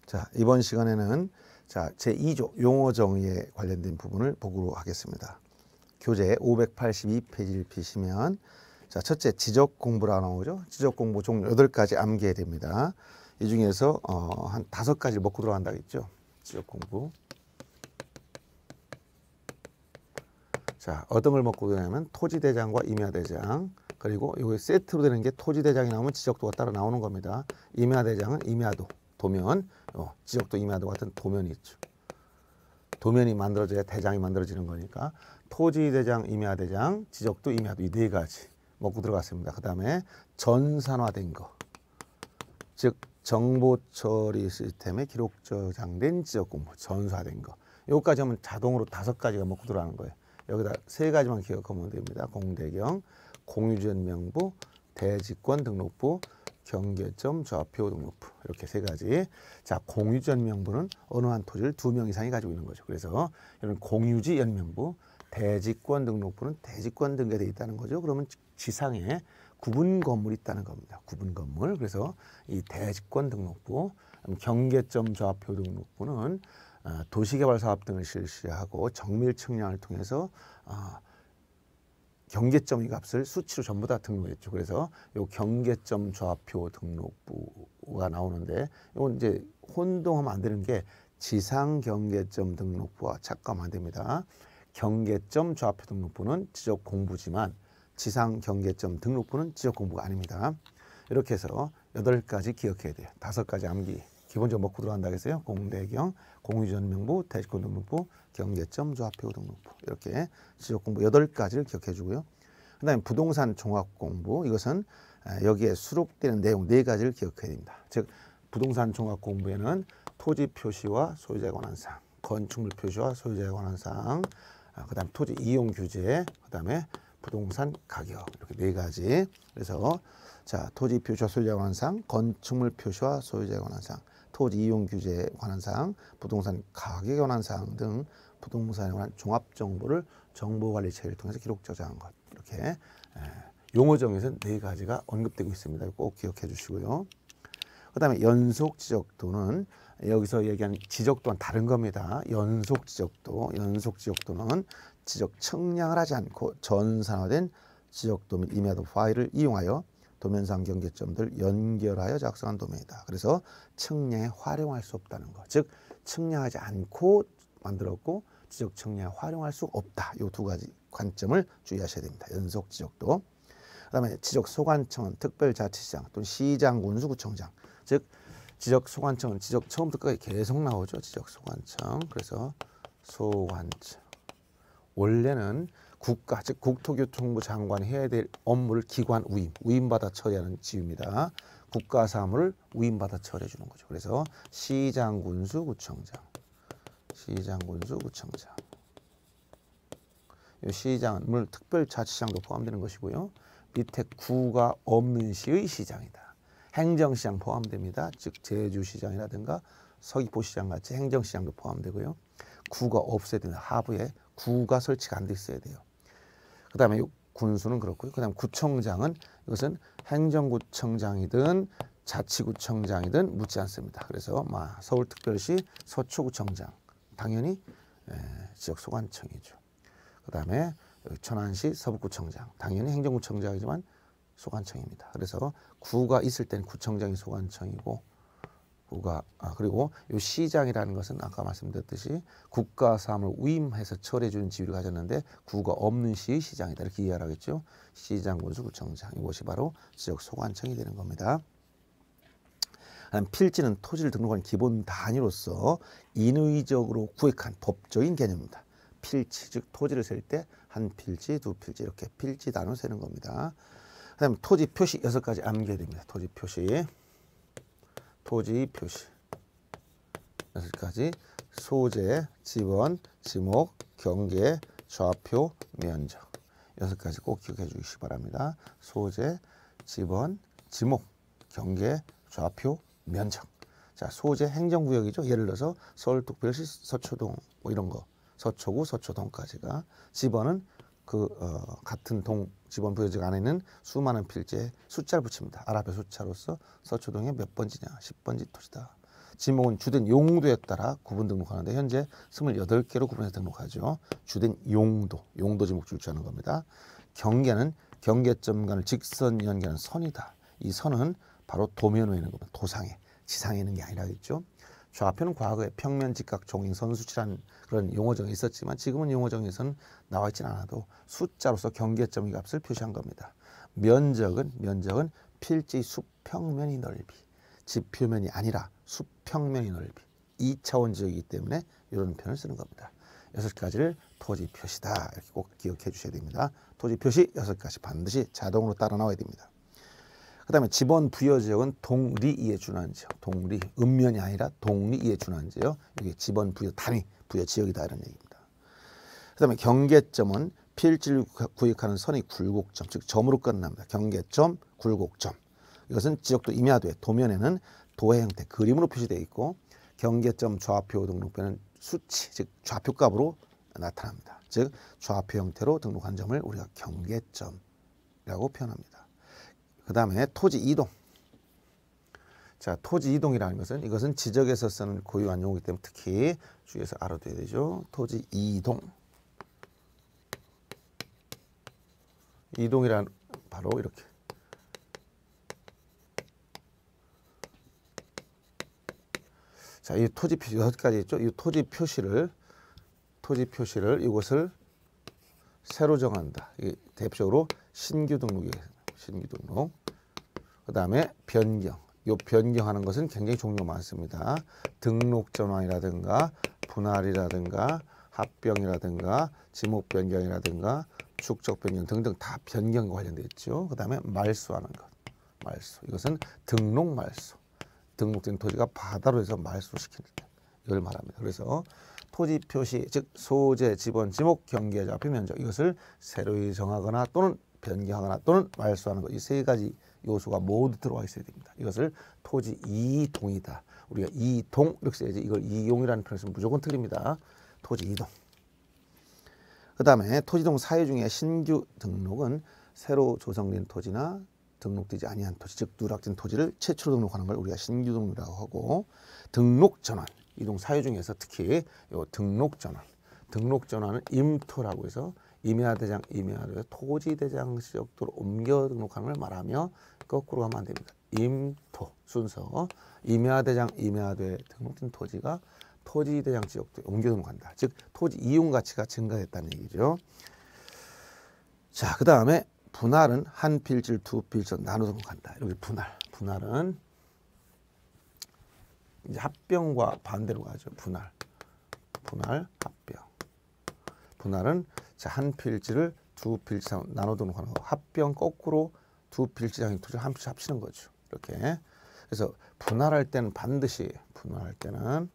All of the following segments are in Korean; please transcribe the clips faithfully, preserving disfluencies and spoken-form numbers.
자, 이번 시간에는 자, 제이 조 용어 정의에 관련된 부분을 보도록 하겠습니다. 교재 오백팔십이 페이지를 펴시면 자, 첫째 지적 공부라고 나오죠. 지적 공부 총 여덟 가지 암기해야 됩니다. 이 중에서 어, 한 다섯 가지를 먹고 들어간다 했죠. 지적 공부. 자, 어떤 걸 먹고 들어가냐면 토지대장과 임야대장, 그리고 이거 세트로 되는 게 토지대장이 나오면 지적도가 따라 나오는 겁니다. 임야대장은 임야도, 도면, 어, 지적도, 임야도 같은 도면이 있죠. 도면이 만들어져야 대장이 만들어지는 거니까 토지대장, 임야대장, 지적도, 임야도 이 네 가지 먹고 들어갔습니다. 그 다음에 전산화된 거, 즉 정보처리 시스템에 기록 저장된 지적공부, 전산화된 거. 여기까지 하면 자동으로 다섯 가지가 먹고 들어가는 거예요. 여기다 세 가지만 기억하면 됩니다. 공대경, 공유전명부, 대지권 등록부, 경계점 좌표 등록부, 이렇게 세 가지. 자, 공유전명부는 어느 한 토지를 두 명 이상이 가지고 있는 거죠. 그래서 이런 공유지 연명부, 대지권 등록부는 대지권 등재되어 있다는 거죠. 그러면 지상에 구분 건물이 있다는 겁니다. 구분 건물. 그래서 이 대지권 등록부, 경계점 좌표 등록부는 도시개발 사업 등을 실시하고 정밀 측량을 통해서 경계점 이 값을 수치로 전부 다 등록했죠. 그래서 요 경계점 좌표 등록부가 나오는데 이건 이제 혼동하면 안 되는 게 지상 경계점 등록부와 착각하면 안 됩니다. 경계점 좌표 등록부는 지적 공부지만 지상 경계점 등록부는 지적 공부가 아닙니다. 이렇게 해서 여덟 가지 기억해야 돼요. 다섯 가지 암기. 기본적으로 먹고 들어간다 했어요. 공대경, 공유전명부, 대지권 등록부, 경계점 좌표 등록부. 이렇게 지적 공부 여덟 가지를 기억해 주고요. 그 다음에 부동산 종합 공부. 이것은 여기에 수록되는 내용 네 가지를 기억해야 됩니다. 즉 부동산 종합 공부에는 토지 표시와 소유자에 관한 사항, 건축물 표시와 소유자에 관한 사항, 그 다음에 토지 이용 규제, 그 다음에 부동산 가격, 이렇게 네 가지. 그래서 자, 토지 표시와 소유자에 관한 사항, 건축물 표시와 소유자에 관한 사항, 토지 이용 규제에 관한 사항, 부동산 가격에 관한 사항 등 부동산에 관한 종합 정보를 정보관리 체계를 통해서 기록 저장한 것. 이렇게 용어 정의에서 네 가지가 언급되고 있습니다. 꼭 기억해 주시고요. 그 다음에 연속 지적도는 여기서 얘기한 지적도와는 다른 겁니다. 연속 지적도, 연속 지적도는 지적 측량을 하지 않고 전산화된 지적도 및 임야도 파일을 이용하여 도면상 경계점들 연결하여 작성한 도면이다. 그래서 측량에 활용할 수 없다는 거. 즉 측량하지 않고 만들었고 지적 측량에 활용할 수 없다. 이 두 가지 관점을 주의하셔야 됩니다. 연속 지적도. 그 다음에 지적 소관청은 특별자치시장 또는 시장, 군수구청장. 즉 지적 소관청은 지적 처음부터 끝까지 계속 나오죠. 지적 소관청. 그래서 소관청. 원래는 국가, 즉 국토교통부 장관이 해야 될 업무를 기관 위임, 위임받아 처리하는 지위입니다. 국가 사무를 위임받아 처리해 주는 거죠. 그래서 시장, 군수, 구청장, 시장, 군수, 구청장. 이 시장은 물론 특별자치시장도 포함되는 것이고요. 밑에 구가 없는 시의 시장이다. 행정시장 포함됩니다. 즉 제주시장이라든가 서귀포시장 같이 행정시장도 포함되고요. 구가 없어야 된다. 하부에 구가 설치가 안 돼 있어야 돼요. 그 다음에 군수는 그렇고요. 그 다음에 구청장은 이것은 행정구청장이든 자치구청장이든 묻지 않습니다. 그래서 서울특별시 서초구청장 당연히 지역소관청이죠. 그 다음에 천안시 서북구청장 당연히 행정구청장이지만 소관청입니다. 그래서 구가 있을 때는 구청장이 소관청이고 구가 아 그리고 이 시장이라는 것은 아까 말씀드렸듯이 국가 사무를 위임해서 처리해 주는 지위를 가졌는데 구가 없는 시의 시장이다. 이렇게 이해하라겠죠. 시장, 군수, 구청장. 이것이 바로 지역 소관청이 되는 겁니다. 필지는 토지를 등록한 기본 단위로서 인위적으로 구획한 법적인 개념입니다. 필지, 즉 토지를 셀 때 한 필지, 두 필지 이렇게 필지 단위로 세는 겁니다. 그 다음에 토지 표시 여섯 가지 암기해야 됩니다. 토지 표시. 토지 표시 여섯 가지. 소재, 지번, 지목, 경계, 좌표, 면적. 여섯 가지 꼭 기억해 주시기 바랍니다. 소재, 지번, 지목, 경계, 좌표, 면적. 자, 소재 행정구역이죠. 예를 들어서 서울특별시 서초동 뭐 이런 거. 서초구, 서초동까지가. 지번은 그 어, 같은 동 지번 부여지구 안에 있는 수많은 필지에 숫자를 붙입니다. 아랍의 숫자로서 서초동에 몇 번지냐, 십 번지 토지다. 지목은 주된 용도에 따라 구분 등록하는데 현재 스물여덟 개로 구분해서 등록하죠. 주된 용도, 용도 지목 출제하는 겁니다. 경계는 경계점 간을 직선 연계하는 선이다. 이 선은 바로 도면 위에 있는 겁니다. 도상에, 지상에 있는 게 아니라겠죠. 좌표는 과거에 평면, 직각, 종행, 선수치라는 그런 용어정이 있었지만 지금은 용어정에서는 나와 있지는 않아도 숫자로서 경계점의 값을 표시한 겁니다. 면적은 면적은 필지 수평면의 넓이, 지표면이 아니라 수평면의 넓이, 이 차원 지역이기 때문에 이런 표현을 쓰는 겁니다. 여섯 가지를 토지 표시다. 이렇게 꼭 기억해 주셔야 됩니다. 토지 표시 여섯 가지 반드시 자동으로 따라 나와야 됩니다. 그 다음에 지번 부여 지역은 동리이에 준하는 지역. 동리, 읍면이 아니라 동리이에 준하는 지역. 이게 지번 부여 단위, 부여 지역이다 이런 얘기입니다. 그 다음에 경계점은 필지를 구획하는 선의 굴곡점, 즉 점으로 끝납니다. 경계점, 굴곡점. 이것은 지역도 임야도에, 도면에는 도의 형태, 그림으로 표시되어 있고 경계점 좌표 등록표는 수치, 즉 좌표값으로 나타납니다. 즉 좌표 형태로 등록한 점을 우리가 경계점이라고 표현합니다. 그 다음에 토지 이동. 자, 토지 이동이라는 것은 이것은 지적에서 쓰는 고유한 용어이기 때문에 특히 주의해서 알아둬야 되죠. 토지 이동. 이동이란 바로 이렇게. 자, 이 토지 표시 여섯 가지 있죠. 이 토지 표시를 토지 표시를 이것을 새로 정한다. 이게 대표적으로 신규 등록이에요. 신규 등록. 그 다음에 변경. 이 변경하는 것은 굉장히 종류가 많습니다. 등록 전환이라든가 분할이라든가 합병이라든가 지목 변경이라든가 축적 변경 등등 다 변경과 관련되어 있죠. 그 다음에 말소하는 것. 말소. 이것은 등록 말소. 등록된 토지가 바다로 해서 말소시키는 때 이걸 말합니다. 그래서 토지 표시, 즉 소재, 지번, 지목, 경계, 좌표, 면적 이것을 새로이 정하거나 또는 변경하거나 또는 말소하는 것, 이 세 가지 요소가 모두 들어와 있어야 됩니다. 이것을 토지 이동이다. 우리가 이동 이렇게 써야지 이걸 이용이라는 표현을 쓰면 무조건 틀립니다. 토지 이동. 그 다음에 토지동 사유 중에 신규 등록은 새로 조성된 토지나 등록되지 아니한 토지, 즉 누락된 토지를 최초로 등록하는 걸 우리가 신규 등록이라고 하고, 등록 전환, 이동 사유 중에서 특히 요 등록 전환, 등록 전환은 임토라고 해서 임야대장, 임야도에 토지대장 지역도로 옮겨 등록하는 걸 말하며 거꾸로 가면 안 됩니다. 임토 순서, 임야대장, 임야도에 등록된 토지가 토지대장 지역도에 옮겨 등록한다. 즉 토지 이용 가치가 증가했다는 얘기죠. 자, 그 다음에 분할은 한 필지를 두 필지로 나눠 등록한다. 이렇게 분할. 분할은 이제 합병과 반대로 가죠. 분할. 분할, 합병. 분할은 자, 한 필지를 두 필지로 나눠 등록하는 거. 합병 거꾸로 두 필지장의 토지를 한 필지 합치는 거죠. 이렇게. 그래서 분할할 때는 반드시 분할할 때는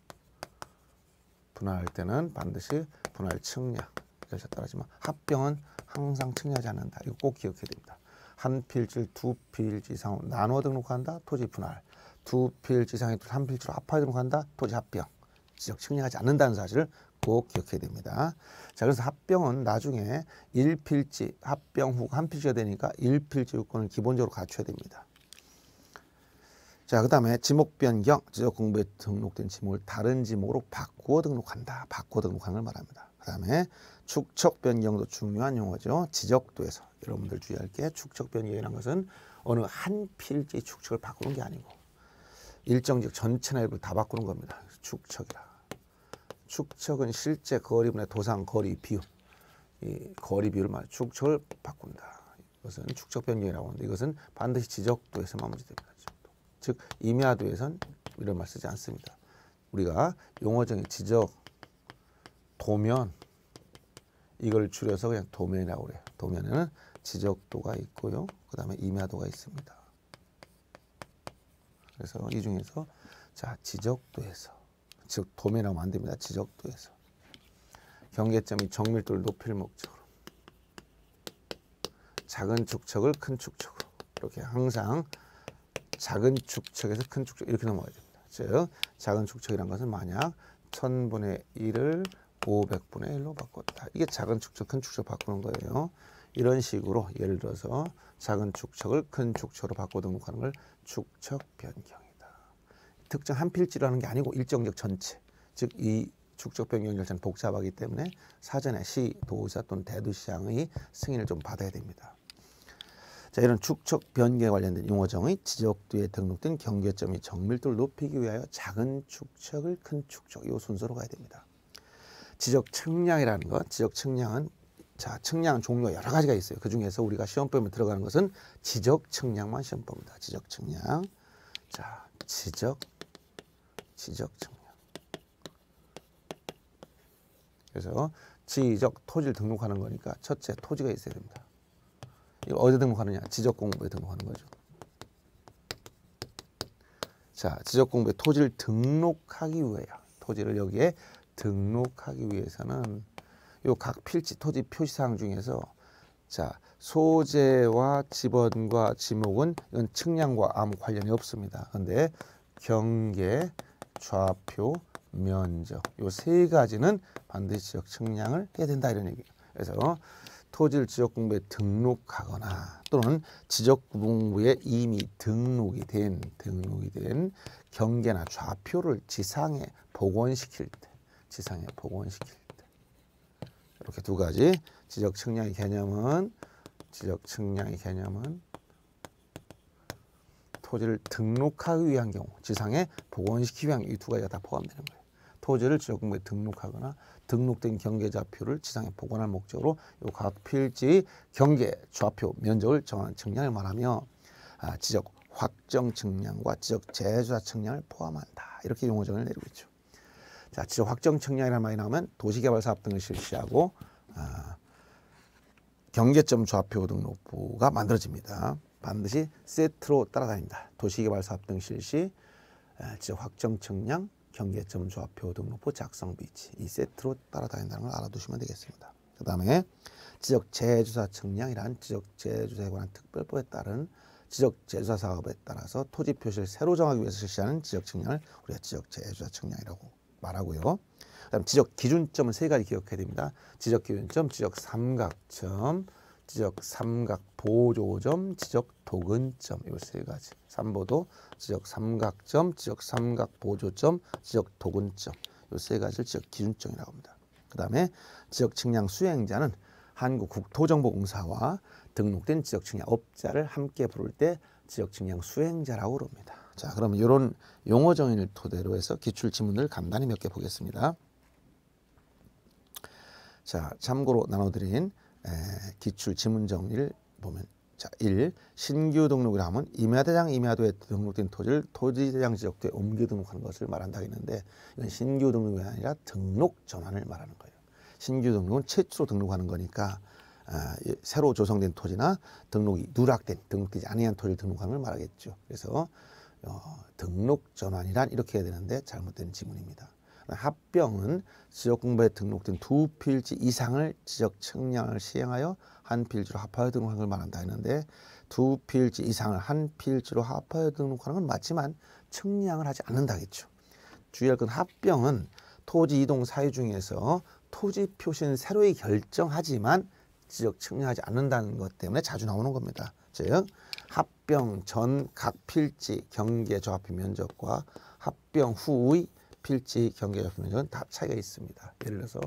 분할할 때는 반드시 분할 측량. 여기서 따라하지만 합병은 항상 측량하지 않는다. 이거 꼭 기억해야 됩니다. 한 필지를 두 필지 이상으로 나눠 등록한다. 토지 분할. 두 필지 이상의 토지 한 필지로 합하여 등록한다. 토지 합병. 지적 측량하지 않는다는 사실을 꼭 기억해야 됩니다. 자, 그래서 합병은 나중에 일 필지 합병 후 한 필지가 되니까 일 필지 요건을 기본적으로 갖춰야 됩니다. 자, 그 다음에 지목 변경, 지적 공부에 등록된 지목을 다른 지목으로 바꾸어 등록한다. 바꾸어 등록하는 걸 말합니다. 그 다음에 축척 변경도 중요한 용어죠. 지적도에서 여러분들 주의할 게 축척 변경이라는 것은 어느 한 필지 축척을 바꾸는 게 아니고 일정 지역 전체나 일부를 다 바꾸는 겁니다. 축척이라. 축척은 실제 거리분의 도상 거리 비율, 이 거리 비율을 말 축척을 바꾼다. 이것은 축척 변경이라고 하는데 이것은 반드시 지적도에서 마무리됩니다. 지적도. 즉 임야도에선 이런 말 쓰지 않습니다. 우리가 용어적인 지적, 도면 이걸 줄여서 그냥 도면이라고 그래요. 도면에는 지적도가 있고요. 그 다음에 임야도가 있습니다. 그래서 이 중에서 자 지적도에서, 즉 도면이라고 안 됩니다. 지적도에서 경계점이 정밀도를 높일 목적으로 작은 축척을 큰 축척으로 이렇게 항상 작은 축척에서 큰 축척 이렇게 넘어가야 됩니다. 즉 작은 축척이라는 것은 만약 천분의 일을 오백분의 일로 바꿨다. 이게 작은 축척, 큰 축척 바꾸는 거예요. 이런 식으로 예를 들어서 작은 축척을 큰 축척으로 바꿔 등록하는 걸 축척 변경이다. 특정 한 필지로 하는 게 아니고 일정적 전체, 즉 이 축적 변경 절차는 복잡하기 때문에 사전에 시, 도의사 또는 대도시장의 승인을 좀 받아야 됩니다. 자, 이런 축적 변경에 관련된 용어정의 지적도에 등록된 경계점의 정밀도를 높이기 위하여 작은 축척을 큰 축척, 이 순서로 가야 됩니다. 지적 측량이라는 것, 지적 측량은 자, 측량 종류가 여러 가지가 있어요. 그 중에서 우리가 시험범위에 들어가는 것은 지적 측량만 시험범위다. 지적 측량. 자, 지적, 지적 측량. 그래서 지적 토지를 등록하는 거니까 첫째 토지가 있어야 됩니다. 이거 어디에 등록하느냐? 지적 공부에 등록하는 거죠. 자, 지적 공부에 토지를 등록하기 위하여, 토지를 여기에 등록하기 위해서는 요 각 필지 토지 표시사항 중에서 자, 소재와 지번과 지목은 이건 측량과 아무 관련이 없습니다. 그런데 경계, 좌표, 면적 요 세 가지는 반드시 지적 측량을 해야 된다 이런 얘기예요. 그래서 토지를 지적공부에 등록하거나 또는 지적공부에 이미 등록이 된 등록이 된 경계나 좌표를 지상에 복원시킬 때, 지상에 복원시킬 때 이렇게 두 가지 지적 측량의 개념은 지적 측량의 개념은 토지를 등록하기 위한 경우, 지상에 복원시키기 위한 이 두 가지가 다 포함되는 거예요. 토지를 지적공부에 등록하거나 등록된 경계좌표를 지상에 복원할 목적으로 이 각 필지의 경계, 좌표, 면적을 정하는 측량을 말하며 아, 지적 확정 측량과 지적 재조사 측량을 포함한다. 이렇게 용어정을 내리고 있죠. 자, 지적 확정 측량이라는 말이 나오면 도시개발사업 등을 실시하고 아, 경계점 좌표 등록부가 만들어집니다. 반드시 세트로 따라다닌다. 도시개발사업 등 실시, 지적 확정 측량, 경계점 좌표 등록부 작성 비치 이 세트로 따라다닌다는 걸 알아두시면 되겠습니다. 그 다음에 지적 재조사 측량이란 지적 재조사에 관한 특별법에 따른 지적 재조사 사업에 따라서 토지 표시를 새로 정하기 위해서 실시하는 지적 측량을 우리가 지적 재조사 측량이라고 말하고요. 그다음 지적 기준점은 세 가지 기억해야 됩니다. 지적 기준점, 지적 삼각점, 지적 삼각 보조점, 지적 도근점 이 세 가지. 삼보도 지적 삼각점, 지적 삼각 보조점, 지적 도근점 이 세 가지를 지적 기준점이라고 합니다. 그 다음에 지적 측량 수행자는 한국국토정보공사와 등록된 지적 측량 업자를 함께 부를 때 지적 측량 수행자라고 그럽니다. 자, 그러면 이런 용어 정의를 토대로 해서 기출 지문을 간단히 몇 개 보겠습니다. 자, 참고로 나눠드린 에, 기출 지문 정리를 보면 자, 일. 신규 등록을 하면 임야대장 임야도에 등록된 토지를 토지대장 지적도에 옮겨 등록하는 것을 말한다 했는데 이건 신규 등록이 아니라 등록 전환을 말하는 거예요. 신규 등록은 최초로 등록하는 거니까 아, 새로 조성된 토지나 등록이 누락된 등록되지 아니한 토지를 등록하는 걸 말하겠죠. 그래서 어, 등록 전환이란 이렇게 해야 되는데 잘못된 지문입니다. 합병은 지적공부에 등록된 두 필지 이상을 지적 측량을 시행하여 한 필지로 합하여 등록하는 걸 말한다 했는데 두 필지 이상을 한 필지로 합하여 등록하는 건 맞지만 측량을 하지 않는다겠죠. 주의할 건 합병은 토지 이동 사유 중에서 토지 표시는 새로이 결정하지만 지적 측량하지 않는다는 것 때문에 자주 나오는 겁니다. 즉 합병 전 각 필지 경계 좌표 면적과 합병 후의 필지 경계 좌표 면적은 다 차이가 있습니다. 예를 들어서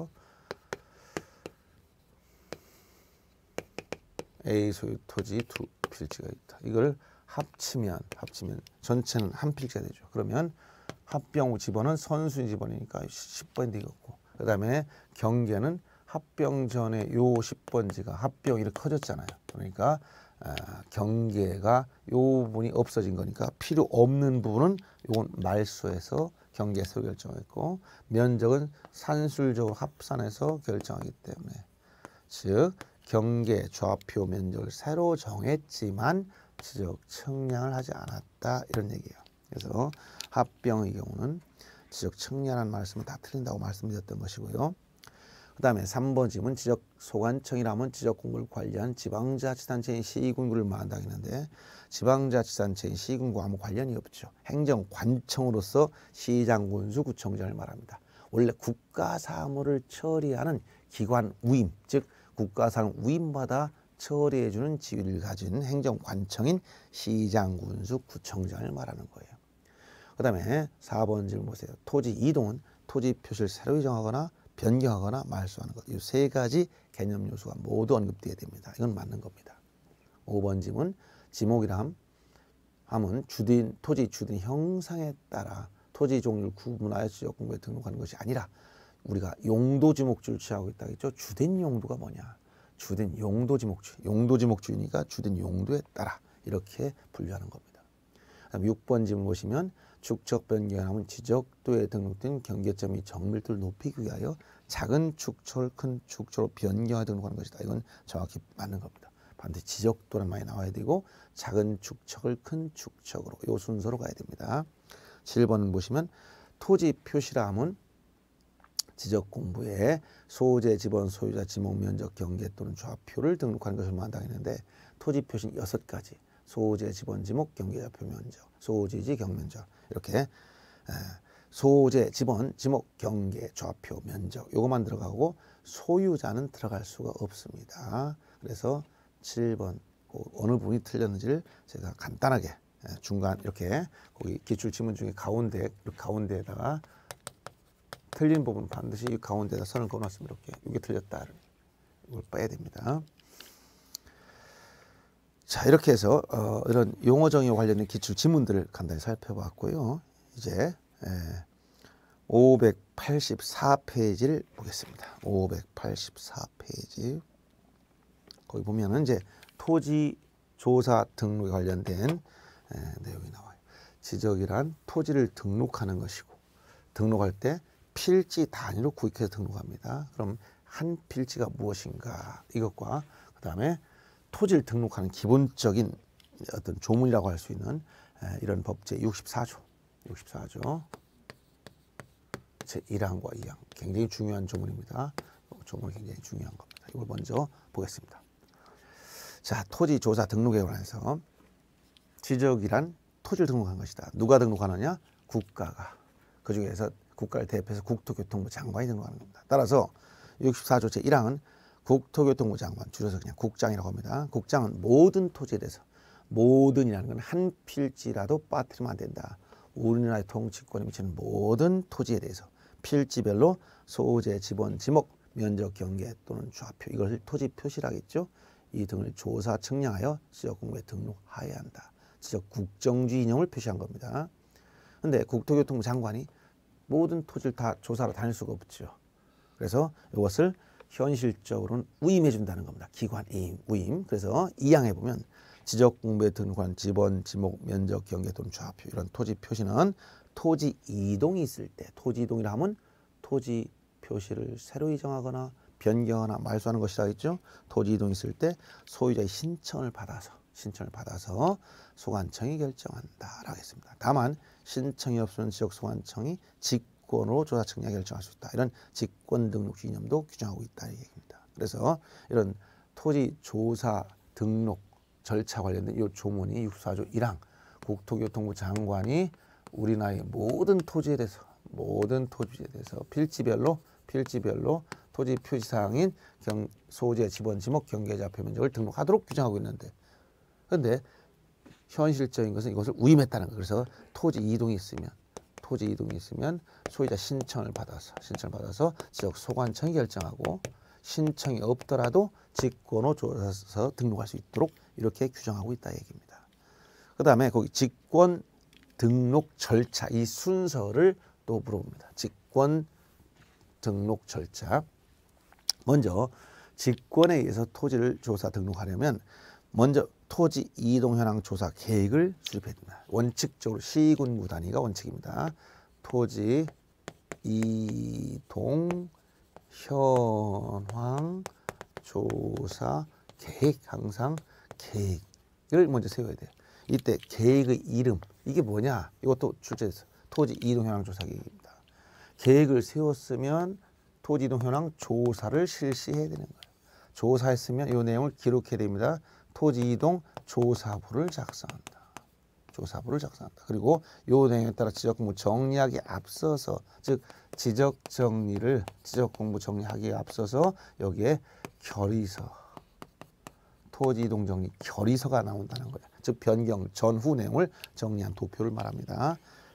A 소유 토지 두 필지가 있다. 이걸 합치면 합치면 전체는 한 필지가 되죠. 그러면 합병 후 지번은 선순위 지번이니까 십 번이 되겠고 그 다음에 경계는 합병 전에 요 십 번지가 합병 이렇게 커졌잖아요. 그러니까 아, 경계가 요 부분이 없어진 거니까 필요 없는 부분은 요건 말소해서 경계에서 결정했고 면적은 산술적으로 합산해서 결정하기 때문에 즉 경계 좌표 면적을 새로 정했지만 지적 측량을 하지 않았다 이런 얘기예요. 그래서 합병의 경우는 지적 측량이라는 말씀은 다 틀린다고 말씀드렸던 것이고요. 그 다음에 삼 번 질문 지적 소관청이라면 지적 공부를 관리한 지방자치단체인 시군구를 말한다 했는데 지방자치단체인 시군구와 아무 관련이 없죠. 행정관청으로서 시장군수 구청장을 말합니다. 원래 국가사무를 처리하는 기관 우임, 즉 국가사무 우임받아 처리해주는 지위를 가진 행정관청인 시장군수 구청장을 말하는 거예요. 그 그 다음에 사 번 질문 보세요. 토지 이동은 토지 표시를 새로 정하거나 변경하거나 말소하는 것. 이 세 가지 개념 요소가 모두 언급되어야 됩니다. 이건 맞는 겁니다. 오 번 질문 지목이라 함은 주된 토지 주된 형상에 따라 토지 종류를 구분하여 지역공부에 등록하는 것이 아니라 우리가 용도 지목주를 취하고 있다 했죠. 주된 용도가 뭐냐? 주된 용도 지목주. 용도 지목주니까 주된 용도에 따라 이렇게 분류하는 겁니다. 그다음 육 번 질문 보시면 축척 변경하면 지적도에 등록된 경계점이 정밀도를 높이기 위하여 작은 축초를 큰 축초로 변경하여 등록하는 것이다. 이건 정확히 맞는 겁니다. 반드시 지적도란 말이 나와야 되고 작은 축척을 큰 축척으로 이 순서로 가야 됩니다. 칠 번 보시면 토지 표시라 함은 지적 공부에 소재, 지번, 소유자, 지목, 면적, 경계 또는 좌표를 등록하는 것을 말한다 했는데 토지 표시는 여섯 가지. 소재, 지번, 지목, 경계, 좌표, 면적, 소지지, 경면적 이렇게 소재, 지번, 지목, 경계, 좌표, 면적 요것만 들어가고 소유자는 들어갈 수가 없습니다. 그래서 칠 번 어느 부분이 틀렸는지를 제가 간단하게 중간 이렇게 거기 기출지문 중에 가운데 가운데에다가 틀린 부분 반드시 이 가운데다 선을 그어놨으면 이렇게 이게 틀렸다 이걸 빼야 됩니다. 자 이렇게 해서 어, 이런 용어 정의와 관련된 기출 지문들을 간단히 살펴봤고요. 이제 에, 오백팔십사 페이지를 보겠습니다. 오백팔십사 페이지 거기 보면은 이제 토지 조사 등록에 관련된 에, 내용이 나와요. 지적이란 토지를 등록하는 것이고 등록할 때 필지 단위로 구획해서 등록합니다. 그럼 한 필지가 무엇인가 이것과 그 다음에 토지를 등록하는 기본적인 어떤 조문이라고 할 수 있는 에, 이런 법 제육십사 조 육십사 조 제일 항과 이 항 굉장히 중요한 조문입니다. 조문이 굉장히 중요한 겁니다. 이걸 먼저 보겠습니다. 자, 토지 조사 등록에 관해서 지적이란 토지를 등록한 것이다. 누가 등록하느냐? 국가가. 그 중에서 국가를 대표해서 국토교통부 장관이 등록하는 겁니다. 따라서 육십사 조 제일 항은 국토교통부 장관, 줄여서 그냥 국장이라고 합니다. 국장은 모든 토지에 대해서 모든이라는 건 한 필지라도 빠뜨리면 안 된다. 우리나라의 통치권에 미치는 모든 토지에 대해서 필지별로 소재, 지번, 지목, 면적, 경계 또는 좌표 이것을 토지 표시라겠죠. 이 등을 조사 측량하여 지적공부에 등록하여야 한다. 지적 국정주의 이념을 표시한 겁니다. 그런데 국토교통부 장관이 모든 토지를 다 조사로 다닐 수가 없죠. 그래서 이것을 현실적으로는 위임해 준다는 겁니다. 기관 위임, 위임. 그래서 이 항에 보면 지적공부에 등록한 지번, 지목, 면적, 경계 또는 좌표 이런 토지 표시는 토지 이동이 있을 때 토지 이동이라 하면 토지 표시를 새로 이정하거나 변경하거나 말소하는 것이라 했죠. 토지 이동이 있을 때 소유자의 신청을 받아서 신청을 받아서 소관청이 결정한다라고 했습니다. 다만 신청이 없으면 지역소관청이 직권으로 조사 측량을 결정할 수 있다. 이런 직권 등록 이념도 규정하고 있다 이 얘기입니다. 그래서 이런 토지 조사 등록 절차 관련된 이 조문이 육십사 조 일 항 국토교통부 장관이 우리나라의 모든 토지에 대해서 모든 토지에 대해서 필지별로 필지별로 토지 표시사항인 경, 소재, 지번, 지목, 경계, 좌표, 면적을 등록하도록 규정하고 있는데 그런데 현실적인 것은 이것을 위임했다는 거예요. 그래서 토지 이동이 있으면 토지 이동이 있으면 소유자 신청을 받아서 신청을 받아서 지역 소관청이 결정하고 신청이 없더라도 직권으로 조사서 등록할 수 있도록 이렇게 규정하고 있다 얘기입니다. 그 다음에 거기 직권 등록 절차 이 순서를 또 물어봅니다. 직권 등록 절차. 먼저 직권에 의해서 토지를 조사 등록하려면 먼저 토지 이동 현황 조사 계획을 수립해야 됩니다. 원칙적으로 시군구 단위가 원칙입니다. 토지 이동 현황 조사 계획 항상 계획을 먼저 세워야 돼요. 이때 계획의 이름 이게 뭐냐? 이것도 출제돼서 토지 이동 현황 조사 계획입니다. 계획을 세웠으면 토지 이동 현황 조사를 실시해야 되는 거예요. 조사했으면 이 내용을 기록해야 됩니다. 토지 이동 조사부를 작성한다. 조사부를 작성한다. 그리고 이 내용에 따라 지적공부 정리하기에 앞서서 즉 지적 정리를 지적공부 정리하기에 앞서서 여기에 결의서 토지 이동 정리 결의서가 나온다는 거예요. 즉 변경 전후 내용을 정리한 도표를 말합니다.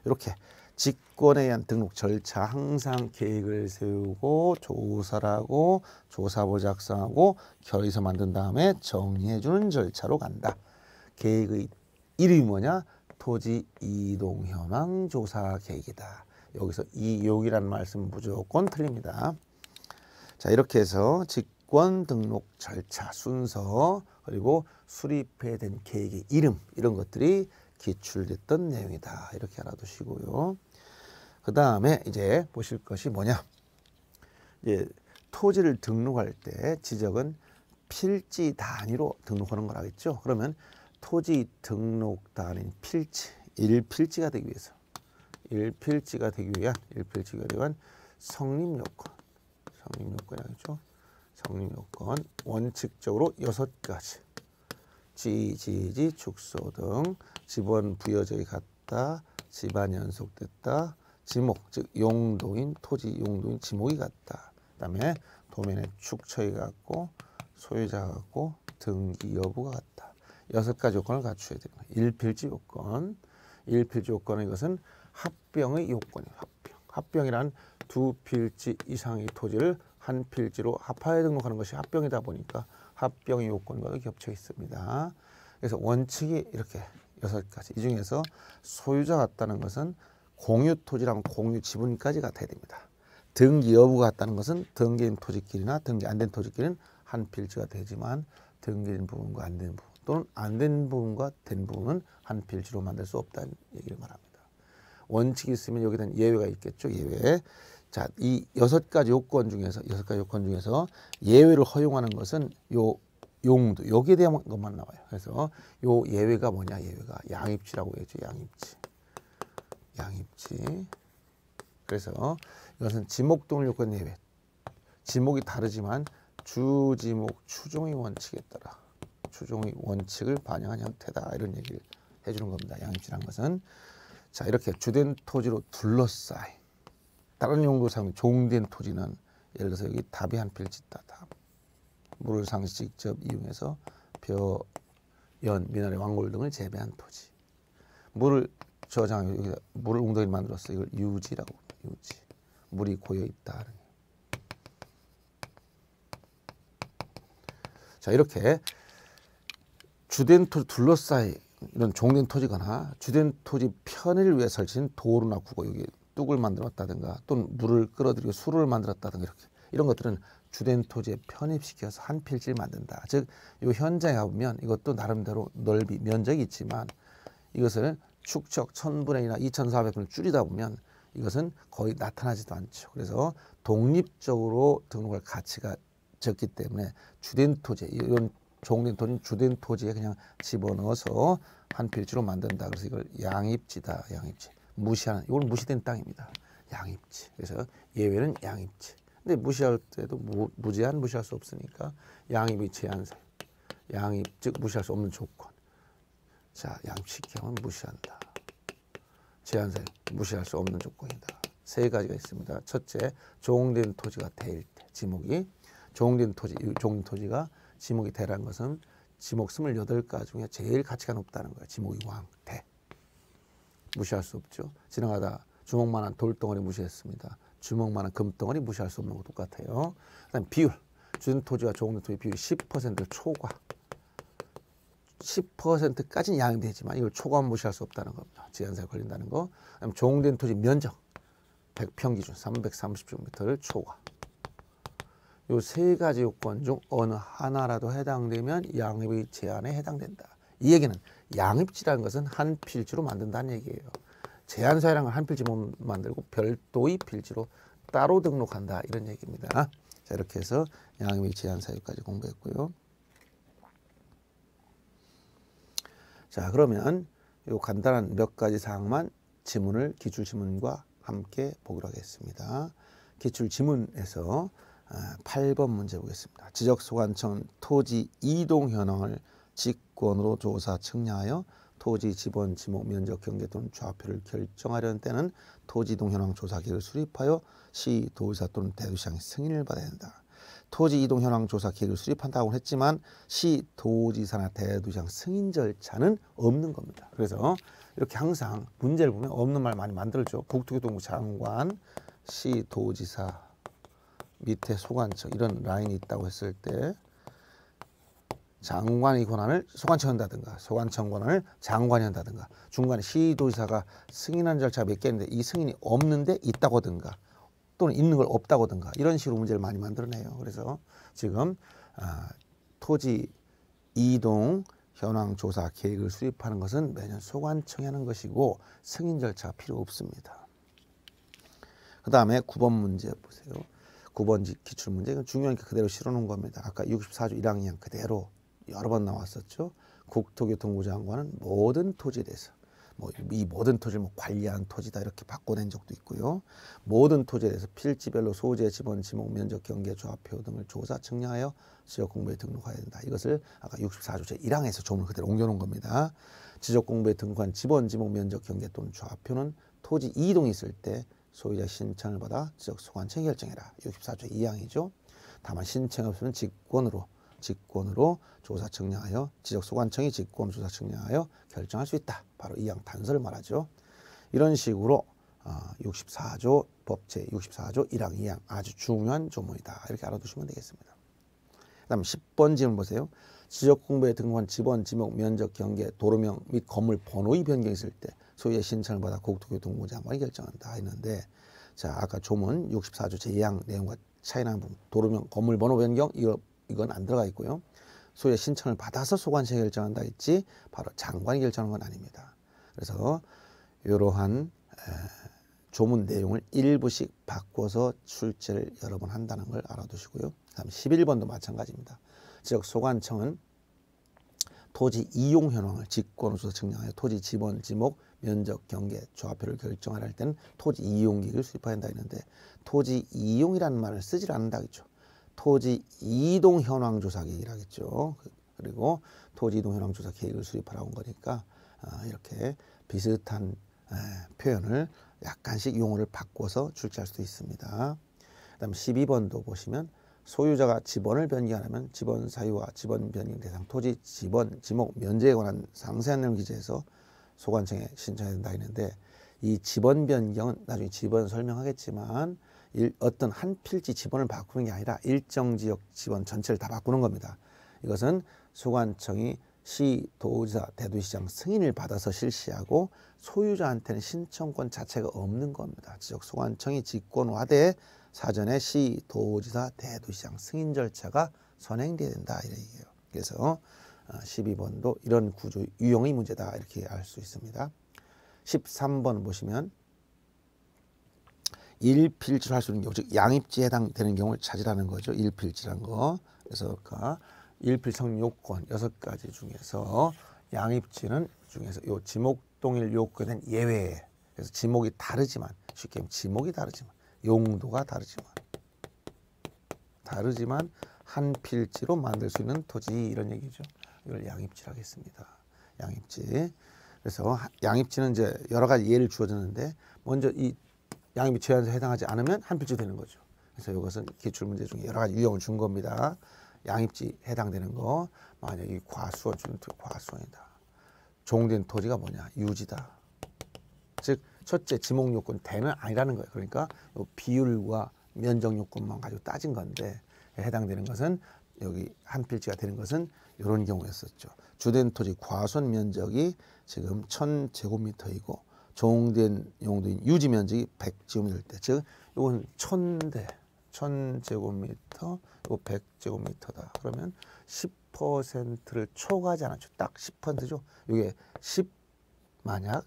이렇게 직권에 의한 등록 절차 항상 계획을 세우고 조사를 하고 조사보 작성하고 결의서 만든 다음에 정리해주는 절차로 간다. 계획의 이름이 뭐냐? 토지 이동 현황 조사 계획이다. 여기서 이용이라는 말씀 무조건 틀립니다. 자, 이렇게 해서 직권 등록 절차 순서 그리고 수립해야 된 계획의 이름 이런 것들이 기출됐던 내용이다. 이렇게 알아두시고요. 그 다음에 이제 보실 것이 뭐냐? 이제 토지를 등록할 때 지적은 필지 단위로 등록하는 거라겠죠. 그러면 토지 등록 단위인 필지, 일필지가 되기 위해서 일필지가 되기 위한 일필지가 되기 위한 성립 요건, 성립 요건이죠. 성립 요건 원칙적으로 여섯 가지. 지, 지지, 축소 등 지번 부여적이 같다, 집안 연속됐다, 지목, 즉 용도인 토지 용도인 지목이 같다. 그다음에 도면의 축처가 같고 소유자가 같고 등기 여부가 같다. 여섯 가지 요건을 갖춰야 됩니다. 일필지 요건, 일필지 요건은 이것은 합병의 요건이에요. 합병. 합병이란 두 필지 이상의 토지를 한 필지로 합하여 등록하는 것이 합병이다 보니까 합병의 요건과 겹쳐 있습니다. 그래서 원칙이 이렇게 여섯 가지. 이 중에서 소유자 같다는 것은 공유 토지랑 공유 지분까지 같아야 됩니다. 등기 여부가 같다는 것은 등기된 토지끼리나 등기 안 된 토지끼리는 한 필지가 되지만 등기된 부분과 안 된 부분 또는 안 된 부분과 된 부분은 한 필지로 만들 수 없다는 얘기를 말합니다. 원칙이 있으면 여기는 예외가 있겠죠. 예외. 자, 이 여섯 가지 요건 중에서 여섯 가지 요건 중에서 예외를 허용하는 것은 요 용도 여기에 대한 것만 나와요. 그래서 요 예외가 뭐냐? 예외가 양입지라고 했죠. 양입지. 양입지. 그래서 이것은 지목 등록 요건 예외. 지목이 다르지만 주지목 추종의 원칙에 따라 추종의 원칙을 반영한 형태다. 이런 얘기를 해주는 겁니다. 양입지라는 것은 자 이렇게 주된 토지로 둘러싸인 다른 용도 사용 종된 토지는 예를 들어서 여기 답이 한 필지 있다. 답. 물을 상시 직접 이용해서 벼, 연, 미나리, 왕골 등을 재배한 토지. 물을 저장 여기 물을 웅덩이 만들었어. 이걸 유지라고 유지. 물이 고여 있다. 자 이렇게 주된 토지 둘러싸이 이런 종된 토지거나 주된 토지 편의를 위해 설치한 도로나 구고 여기 뚝을 만들었다든가 또는 물을 끌어들이고 수로를 만들었다든가 이렇게 이런 것들은 주된 토지에 편입시켜서 한 필지를 만든다. 즉 이 현장에 가보면 이것도 나름대로 넓이 면적이 있지만 이것을 축척 천분의 일이나 이천사백 분을 줄이다 보면 이것은 거의 나타나지도 않죠. 그래서 독립적으로 등록할 가치가 적기 때문에 주된 토지 이런 종된 토지는 주된 토지에 그냥 집어넣어서 한 필지로 만든다. 그래서 이걸 양입지다. 양입지. 무시하는 이건 무시된 땅입니다. 양입지. 그래서 예외는 양입지. 근데 무시할 때도 무, 무제한 무시할 수 없으니까 양입의 제한사유. 양입 즉 무시할 수 없는 조건. 자 양식형은 무시한다. 제한사유 무시할 수 없는 조건이다. 세 가지가 있습니다. 첫째 종된 토지가 대일 때 지목이 종된 토지 종된 토지가 지목이 대라는 것은 지목 스물여덟 가지 중에 제일 가치가 높다는 거예요. 지목이 왕, 대. 무시할 수 없죠. 지나가다 주먹만한 돌덩어리 무시했습니다. 주먹만한 금덩어리 무시할 수 없는 것도 똑같아요. 그다음 비율. 주된 토지와 종된 토지 비율이 십 퍼센트 초과. 십 퍼센트까지는 양입되지만 이걸 초과하면 무시할 수 없다는 겁니다. 제한사유 걸린다는 거. 그다음 종된 토지 면적. 백 평 기준 삼백삼십 제곱미터를 초과. 요 세 가지 요건 중 어느 하나라도 해당되면 양입의 제한에 해당된다. 이 얘기는 양입지라는 것은 한 필지로 만든다는 얘기예요. 제한사유라는 건 한 필지 못 만들고 별도의 필지로 따로 등록한다. 이런 얘기입니다. 자 이렇게 해서 양입의 제한사유까지 공부했고요. 자 그러면 요 간단한 몇 가지 사항만 지문을 기출지문과 함께 보기로 하겠습니다. 기출지문에서 팔 번 문제 보겠습니다. 지적소관청은 토지 이동 현황을 직권으로 조사 측량하여 토지 지번, 지목, 면적, 경계 또는 좌표를 결정하려는 때는 토지 이동 현황 조사기를 수립하여 시, 도의사 또는 대도시장의 승인을 받아야 한다. 토지 이동 현황 조사 계획을 수립한다고 했지만 시도지사나 대도시장 승인 절차는 없는 겁니다. 그래서 이렇게 항상 문제를 보면 없는 말 많이 만들죠. 국토교통부 장관, 시도지사 밑에 소관청 이런 라인이 있다고 했을 때 장관의 권한을 소관청이 한다든가 소관청 권한을 장관이 한다든가 중간에 시도지사가 승인한 절차가 몇 개 있는데 이 승인이 없는데 있다고 하든가 또는 있는 걸 없다고 하든가 이런 식으로 문제를 많이 만들어내요. 그래서 지금 아, 토지 이동 현황 조사 계획을 수립하는 것은 매년 소관청이 하는 것이고 승인 절차가 필요 없습니다. 그 다음에 구 번 문제 보세요. 구 번 기출문제 이건 중요하니까 그대로 실어놓은 겁니다. 아까 육십사 조 일 항 이 항 그대로 여러 번 나왔었죠. 국토교통부 장관은 모든 토지에 대해서 뭐 이 모든 토지를 뭐 관리한 토지다 이렇게 바꿔낸 적도 있고요. 모든 토지에 대해서 필지별로 소재, 지번, 지목, 면적, 경계, 조합표 등을 조사 측량하여 지적공부에 등록해야 된다. 이것을 아까 육십사 조 제일 항에서 조문을 그대로 옮겨놓은 겁니다. 지적공부에 등록한 지번, 지목, 면적, 경계 또는 조합표는 토지 이동이 있을 때 소유자 신청을 받아 지적소관청이 결정해라. 육십사 조 이 항이죠. 다만 신청이 없으면 직권으로 직권으로 조사 측량하여 지적소관청이 직권 조사 측량하여 결정할 수 있다. 바로 이 항 단서를 말하죠. 이런 식으로 육십사 조 법 제육십사 조 일 항 이 항 아주 중요한 조문이다. 이렇게 알아두시면 되겠습니다. 그 다음 십 번 질문 보세요. 지적공부에 등록한 지번, 지목, 면적, 경계, 도로명 및 건물 번호의 변경이 있을 때 소유의 신청을 받아 국토교통부 장관이 결정한다 했는데 자 아까 조문 육십사 조 제이 항 내용과 차이나는 부분 도로명, 건물 번호 변경 이거, 이건 안 들어가 있고요. 소유의 신청을 받아서 소관청이 결정한다 했지 바로 장관이 결정하는 건 아닙니다. 그래서 이러한 조문 내용을 일부씩 바꿔서 출제를 여러 번 한다는 걸 알아두시고요. 다음 십일 번도 마찬가지입니다. 즉 소관청은 토지 이용 현황을 직권으로 조사 측량하여 토지 지번, 지목, 면적, 경계, 조합표를 결정하려 할 때는 토지 이용 계획을 수립해야 한다 했는데 토지 이용이라는 말을 쓰질 않는다 했죠. 토지 이동 현황 조사 계획이라 하겠죠. 그리고 토지 이동 현황 조사 계획을 수립하라고 한 거니까 이렇게 비슷한 표현을 약간씩 용어를 바꿔서 출제할 수도 있습니다. 그다음 십이 번도 보시면 소유자가 지번을 변경하려면 지번 사유와 지번 변경 대상 토지 지번, 지목, 면제에 관한 상세한 내용을 기재해서 소관청에 신청해야 된다 했는데 이 지번 변경은 나중에 지번 설명하겠지만 일, 어떤 한 필지 지번을 바꾸는 게 아니라 일정 지역 지번 전체를 다 바꾸는 겁니다. 이것은 소관청이 시, 도지사, 대도시장 승인을 받아서 실시하고 소유자한테는 신청권 자체가 없는 겁니다. 지적 소관청이 직권화돼 사전에 시, 도지사, 대도시장 승인 절차가 선행돼야 된다 이런 얘기예요. 그래서 십이 번도 이런 구조 유형의 문제다 이렇게 알 수 있습니다. 십삼 번 보시면 일필지로 할 수 있는 경우, 즉 양입지에 해당되는 경우를 찾으라는 거죠. 일필지란 거. 그래서 그 일필 성립 요건 여섯 가지 중에서 양입지는 중에서 요 지목동일 요건은 예외. 그래서 지목이 다르지만 쉽게 말하면 지목이 다르지만 용도가 다르지만 다르지만 한 필지로 만들 수 있는 토지 이런 얘기죠. 이걸 양입지라고 하겠습니다. 양입지. 그래서 양입지는 이제 여러 가지 예를 주어졌는데 먼저 이 양입지 제한에 해당하지 않으면 한 필지 되는 거죠. 그래서 이것은 기출문제 중에 여러 가지 유형을 준 겁니다. 양입지 해당되는 거 만약 이 과수원 주는 과수원이다. 종된 토지가 뭐냐? 유지다. 즉 첫째 지목 요건 대는 아니라는 거예요. 그러니까 요 비율과 면적 요건만 가지고 따진 건데 해당되는 것은 여기 한 필지가 되는 것은 이런 경우였었죠. 주된 토지 과수원 면적이 지금 천 제곱미터이고 종된 용도인 유지 면적이 백 제곱미터일 때, 즉 이건 천 대 천 제곱미터, 이거 백 제곱미터다. 그러면 십 퍼센트를 초과하지 않았죠. 딱 십 퍼센트죠. 이게 십 만약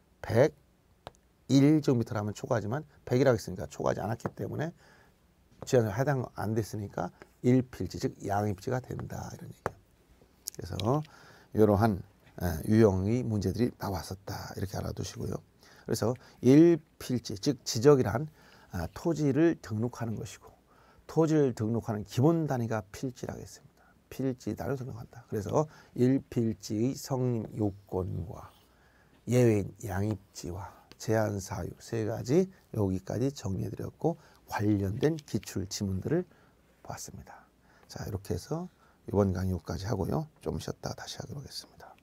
백일 제곱미터라면 초과하지만 백이라고 했으니까 초과하지 않았기 때문에 제한에 해당 안 됐으니까 일필지, 즉 양입지가 된다 이런 얘기예요. 그래서 이러한 유형의 문제들이 나왔었다 이렇게 알아두시고요. 그래서 일필지, 즉 지적이란 토지를 등록하는 것이고 토지를 등록하는 기본 단위가 필지라고 했습니다. 필지 단위로 등록한다. 그래서 일필지의 성립 요건과 예외인 양입지와 제한 사유 세 가지 여기까지 정리해드렸고 관련된 기출 지문들을 보았습니다. 자, 이렇게 해서 이번 강의 여기까지 하고요. 좀 쉬었다가 다시 하도록 하겠습니다.